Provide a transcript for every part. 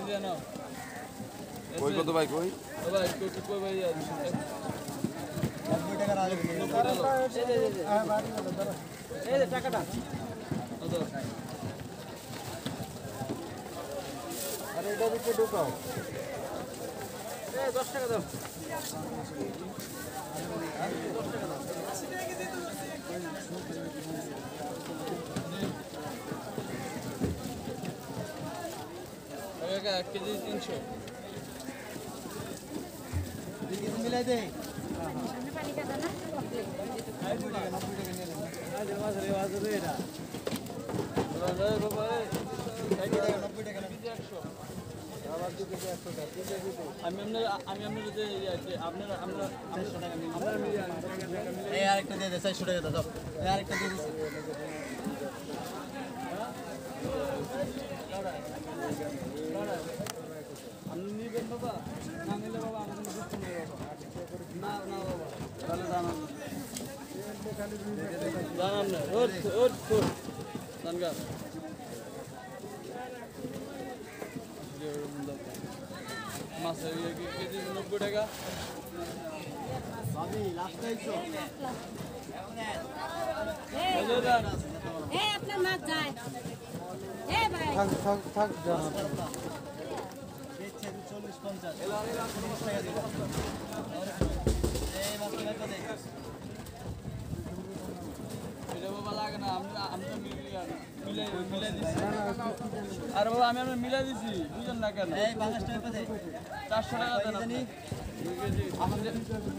কই কত ভাই কই ভাই কই ভাই 90 টাকা রাখবে এই যে টাকাটা আরে এটা দিকে ঢুকাও এই 10 টাকা দাও 10 টাকা দাও 80 টাকা দিতে টাকা 1 কেজি 300 দিকে মিলাই দে সামনে পানি কাটা না 90 টাকা নিয়ে নেন আজ বাজার রে এটা বাবা 90 টাকা কেজি 100 আবার দিকে 100 টাকা আমি আপনার যে আপনারা 400 টাকা নিন এই আরেকটা দিয়ে দে 400 টাকা দাও এই আরেকটা দিয়ে দিছি আপনি নিবেন বাবা না নিলে বাবা আমাদের বুঝতে নেই বাবা না না বাবা তাহলে জানান জানান না ওর জানগা মাছের কেজি 90 টাকা ভাবি লাস্ট আইছো এই আপনার মাছ যায় এ ভাই থাক জানা বেচছেন 40 50 এলা 30 টাকা দিও এই মাছ লাগবে দে এটা বাবা লাগে না আমরা মিলাই দিছি আরে বাবা আমি আমরা মিলাই দিছি বুঝেন না কেন এই 50 টাকা দে 400 টাকা দেন আপনি 2 কেজি আমাদের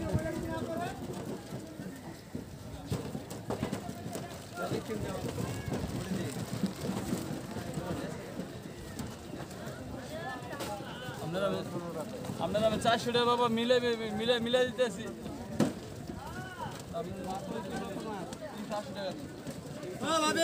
আপনারা আমি 400 টাকা বাবা মিলে দিতেছি আপনি মাছ 380 টাকা দিন ও ভাবি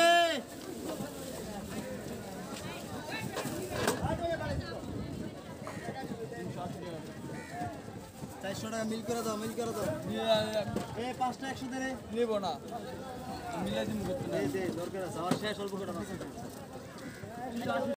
400 টাকা মিল করে দাও এই 5 টা 100 দে রে নিব না মিলাই দিন করতে না দে দরকার আছে আমার শেষ অল্প করে